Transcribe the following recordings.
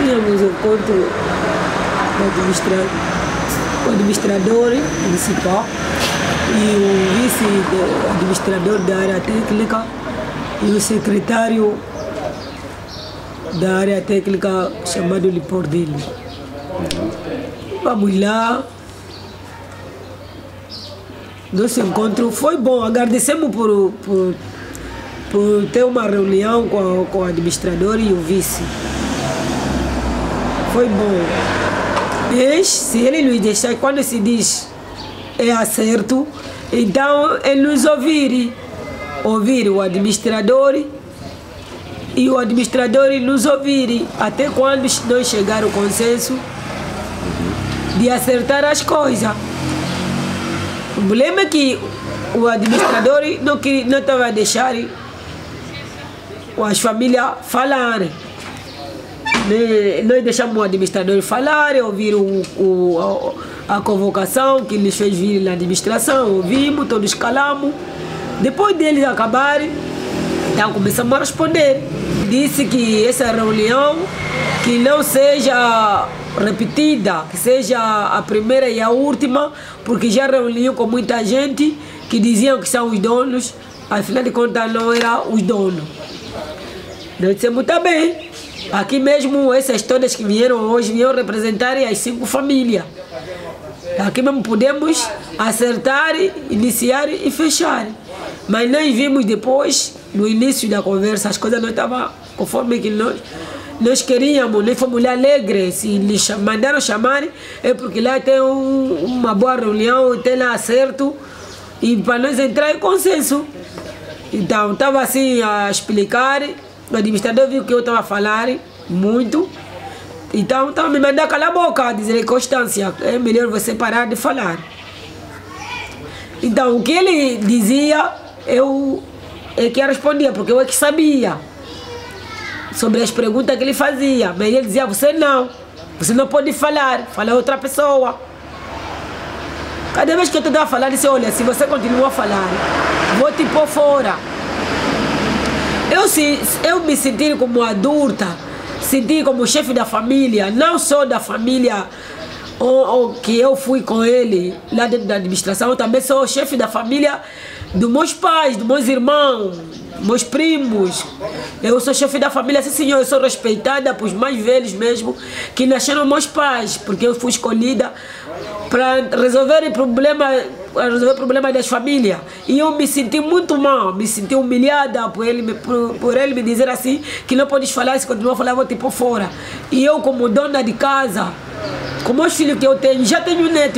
Tínhamos um encontro com o administrador municipal e o vice-administrador da área técnica e o secretário da área técnica chamado Lipordelli. Vamos lá. Nosso encontro foi bom. Agradecemos por ter uma reunião com o administrador e o vice. Foi bom. Mas se ele nos deixar, quando se diz é acerto, então é nos ouvir o administrador e o administrador nos ouvir até quando nós chegar ao consenso de acertar as coisas. O problema é que o administrador não estava a deixar as famílias falarem. Nós deixamos o administrador falar, ouvir a convocação que eles fez vir na administração, ouvimos, todos calamos. Depois deles acabarem, então começamos a responder. Disse que essa reunião que não seja repetida, que seja a primeira e a última, porque já reuniu com muita gente que diziam que são os donos, afinal de contas não eram os donos. Nós dissemos, tá bem. Aqui mesmo, essas todas que vieram hoje, vieram representar as 5 famílias. Aqui mesmo podemos acertar, iniciar e fechar. Mas nós vimos depois, no início da conversa, as coisas não estavam conforme que nós queríamos. Nós fomos lá alegres. Se eles mandaram chamar, é porque lá tem uma boa reunião, tem lá acerto, e para nós entrar em consenso. Então, estava assim a explicar. O administrador viu que eu estava a falar muito, então estava me mandando calar a boca, dizer, Constância, é melhor você parar de falar. Então, o que ele dizia, eu que respondia, porque eu é que sabia sobre as perguntas que ele fazia, mas ele dizia, você não pode falar, fala outra pessoa. Cada vez que eu estava a falar, ele disse, olha, se você continuar a falar, vou te pôr fora. Eu me senti como adulta, senti como chefe da família, não só da família que eu fui com ele lá dentro da administração, eu também sou chefe da família dos meus pais, dos meus irmãos, meus primos. Eu sou chefe da família, sim senhor, eu sou respeitada por os mais velhos mesmo, que nasceram meus pais, porque eu fui escolhida para resolver o problema das famílias. E eu me senti muito mal, me senti humilhada por ele me dizer assim, que não podes falar, se continuar a falar, vou te pôr fora. E eu, como dona de casa, como os filhos que eu tenho, já tenho neto,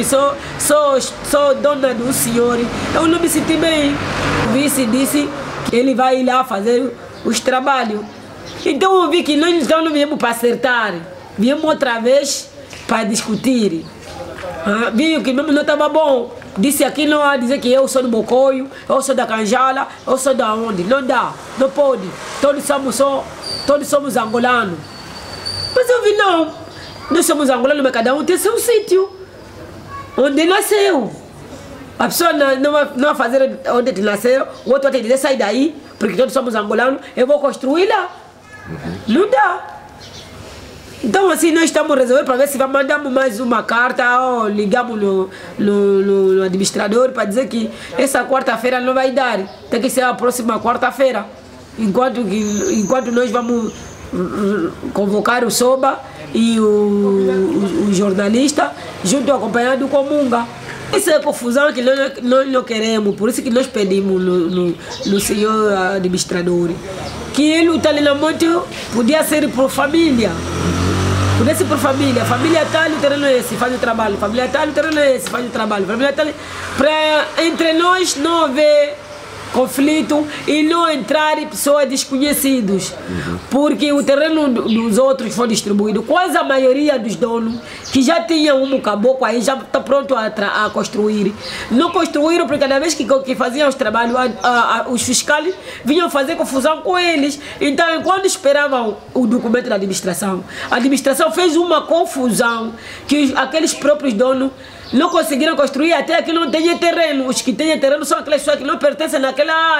sou dona do senhor, eu não me senti bem. O vice disse que ele vai ir lá fazer os trabalhos. Então eu vi que nós não viemos para acertar, viemos outra vez para discutir. Viu que mesmo não estava bom. Disse aqui não há dizer que eu sou do Bocoio, eu sou da Canjala, eu sou da onde. Não dá, não pode. Todos somos angolanos. Mas eu vi não. Nós somos angolanos, mas cada um tem seu sítio. Onde nasceu. A pessoa não vai fazer onde nasceu, o outro vai te dizer, sai daí, porque todos somos angolanos, eu vou construir lá. Não dá. Então assim nós estamos resolvendo para ver se mandamos mais uma carta ou ligamos no administrador para dizer que essa quarta-feira não vai dar, tem que ser a próxima quarta-feira, enquanto nós vamos convocar o Soba e o jornalista junto acompanhado do Comunga. Isso é confusão que nós não queremos, por isso que nós pedimos no senhor administrador que ele, o treinamento podia ser por família. Podia ser por família. Família tal, o terreno é esse, faz o trabalho. Família tal, o terreno é esse, faz o trabalho. Família tal, para entre nós não haver conflito e não entrar pessoas desconhecidas. Porque o terreno dos outros foi distribuído. Quase a maioria dos donos que já tinham um caboclo aí já está pronto a construir. Não construíram porque cada vez que faziam os trabalhos, os fiscais vinham fazer confusão com eles. Então, enquanto esperavam o documento da administração, a administração fez uma confusão que aqueles próprios donos não conseguiram construir até que não tenha terreno. Os que têm terreno são aquelas pessoas que não pertencem naquela área.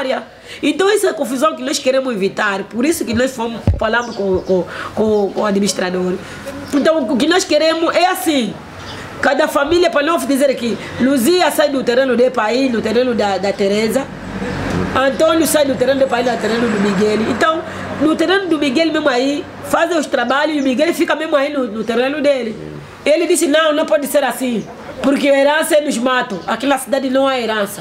Então essa é a confusão que nós queremos evitar, por isso que nós falamos com o administrador. Então o que nós queremos é assim, cada família, para não dizer aqui, Luzia sai do terreno de Pai, no terreno da Teresa, Antônio sai do terreno de Pai, no terreno do Miguel. Então, no terreno do Miguel mesmo aí, fazem os trabalhos e o Miguel fica mesmo aí no terreno dele. Ele disse, não pode ser assim, porque a herança é nos matos, aquela cidade não há herança.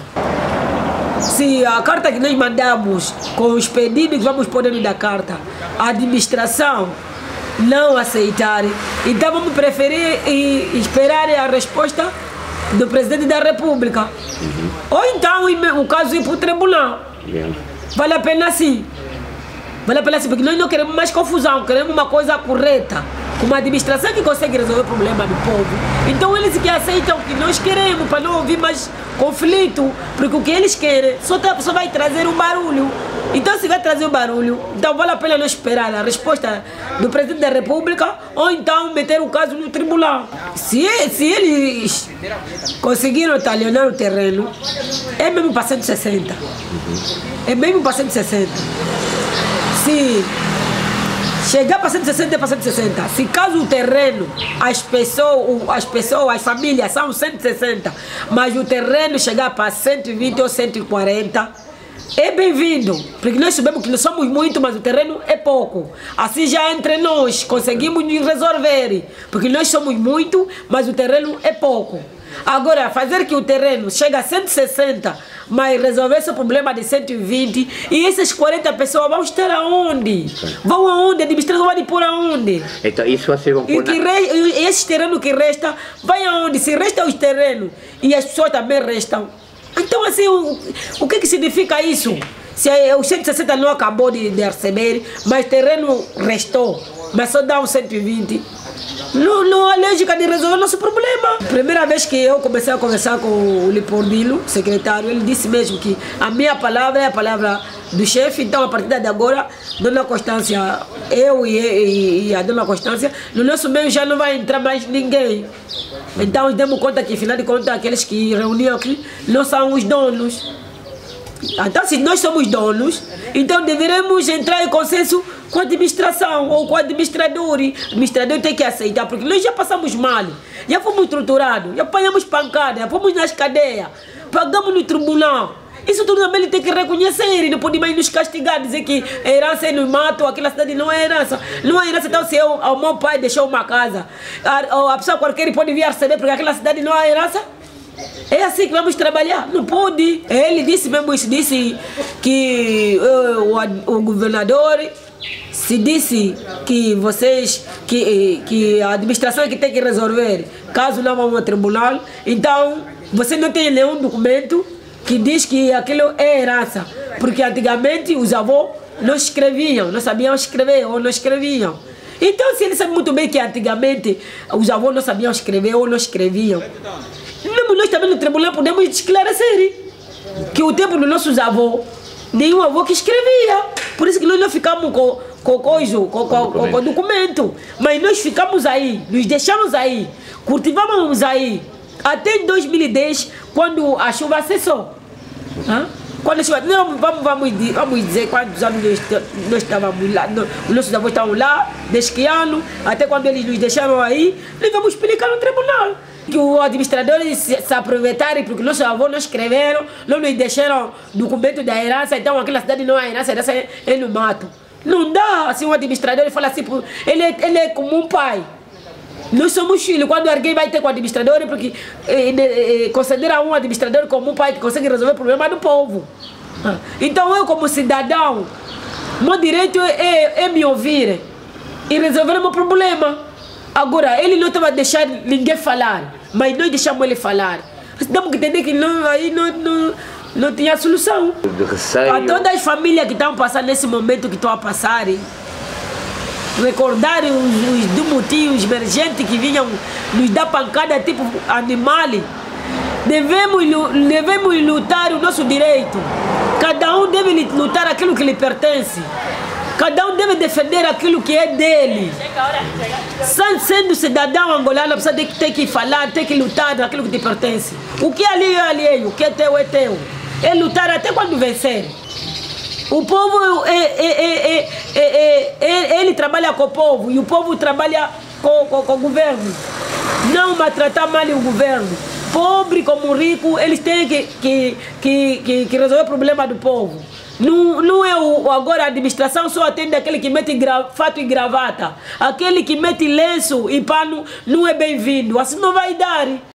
Se a carta que nós mandamos, com os pedidos que vamos poder dar carta, a administração não aceitar, então vamos preferir esperar a resposta do presidente da República. Ou então o caso ir para o tribunal. Vale a pena assim. Vale a pena assim, porque nós não queremos mais confusão, queremos uma coisa correta, uma administração que consegue resolver o problema do povo. Então eles que aceitam o que nós queremos, para não ouvir mais conflito, porque o que eles querem só vai trazer um barulho. Então se vai trazer um barulho, então vale a pena não esperar a resposta do presidente da República, ou então meter o caso no tribunal. Se eles conseguiram talionar o terreno, é mesmo para 160. É mesmo para 160. Se chegar para 160 é para 160. Se caso o terreno, as pessoas, as famílias são 160, mas o terreno chegar para 120 ou 140, é bem-vindo. Porque nós sabemos que nós somos muito, mas o terreno é pouco. Assim já entre nós conseguimos resolver. Porque nós somos muito, mas o terreno é pouco. Agora, fazer que o terreno chegue a 160, mas resolver esse problema de 120, e essas 40 pessoas vão estar aonde? Vão aonde? A administração vai por aonde? Então, isso assim vão pôr e esse terreno que resta, vai aonde? Se restam os terrenos e as pessoas também restam. Então, assim, o que significa isso? Se o 160 não acabou de receber, mas terreno restou, mas só dá um 120. Não há lógica de resolver o nosso problema. Primeira vez que eu comecei a conversar com o Leopoldino, secretário, ele disse mesmo que a minha palavra é a palavra do chefe. Então, a partir de agora, Dona Constância, eu e a Dona Constância, no nosso meio já não vai entrar mais ninguém. Então, demos conta que, afinal de contas, aqueles que reuniam aqui não são os donos. Então, se nós somos donos, então deveremos entrar em consenso com a administração ou com o administrador. O administrador tem que aceitar, porque nós já passamos mal, já fomos torturados, já apanhamos pancada, já fomos nas cadeias, pagamos no tribunal. Isso tudo também ele tem que reconhecer, ele não pode mais nos castigar, dizer que a herança é no mato, aquela cidade não é herança. Não é herança, então se o meu pai deixou uma casa, a pessoa qualquer pode vir receber, porque aquela cidade não é herança. É assim que vamos trabalhar? Não pode. Ele disse mesmo isso, disse que o governador se disse que vocês, que a administração é que tem que resolver, caso não vão ao tribunal. Então, você não tem nenhum documento que diz que aquilo é herança, porque antigamente os avós não escreviam, não sabiam escrever ou não escreviam. Então, se ele sabe muito bem que antigamente os avós não sabiam escrever ou não escreviam, mesmo nós também no tribunal podemos esclarecer que o tempo dos nossos avós, nenhum avô que escrevia. Por isso que nós não ficamos com o documento. Mas nós ficamos aí, nos deixamos aí, cultivamos aí, até em 2010, quando a chuva cessou. Quando a chuva, não, vamos dizer quantos anos nós estávamos lá, os nossos avós estavam lá, desde que ano, até quando eles nos deixaram aí, nós vamos explicar no tribunal. Que os administradores se aproveitarem porque nossos avós não escreveram, não nos deixaram documento da herança, então aquela cidade não é herança, a herança é no mato. Não dá assim um administrador, ele fala assim, ele é como um pai. Nós somos filhos, quando alguém vai ter com o administrador, porque considera um administrador como um pai que consegue resolver o problema do povo. Então eu como cidadão, meu direito é me ouvir e resolver o meu problema. Agora, ele não estava deixando ninguém falar, mas nós deixamos ele falar. Temos que entender que aí não tinha solução. A todas as famílias que estão passando nesse momento que estão a passar, recordar os dumutinhos emergentes que vinham nos dar pancada tipo animal, devemos lutar o nosso direito. Cada um deve lutar aquilo que lhe pertence. Cada um deve defender aquilo que é dele. Sendo cidadão angolano, você tem que falar, tem que lutar naquilo que te pertence. O que é alheio é alheio, o que é teu é teu. É lutar até quando vencer. O povo, ele trabalha com o povo e o povo trabalha com o governo. Não maltratar mal o governo. Pobre como rico, eles têm que resolver o problema do povo. Não é agora a administração só atende aquele que mete fato e gravata. Aquele que mete lenço e pano não é bem-vindo. Assim não vai dar.